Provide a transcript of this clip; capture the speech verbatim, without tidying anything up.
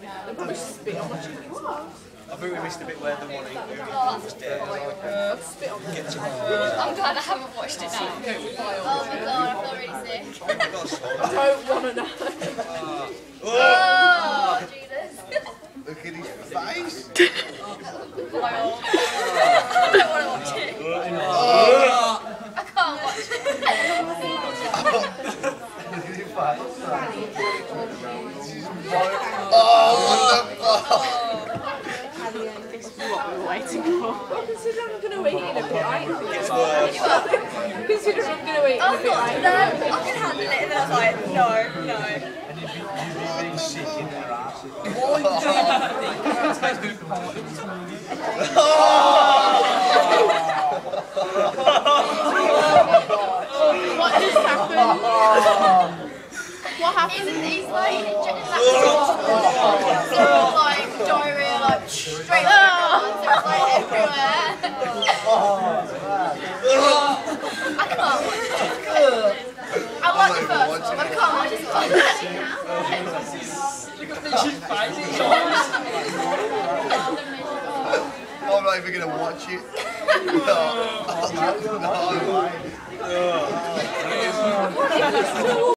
They probably spit on my chicken as well. I think we missed a bit where the one eating was dead. Uh, spit on Get to I'm glad I haven't watched it now. Oh my god, I feel really sick. I don't want to know. Oh, Jesus. Look at his face. Wild. I don't want to watch it. I can't watch it. Look at his face. Oh, what the fuck? What we're waiting for. Well, consider I'm going to eat in a bit, right? It's worse. Consider I'm going to eat in I a bit, thought, right? no, I can handle it. And then I was like, no, no. And you'd be, you'd be being sick in their asses. What just happened? What happened? Isn't he's like, like, like diarrhea, like straight up. So it's like everywhere. I can't watch it. I like the first one, but I can't watch this one. Look at Mitch's face, it's I'm not even going to watch it. No. No.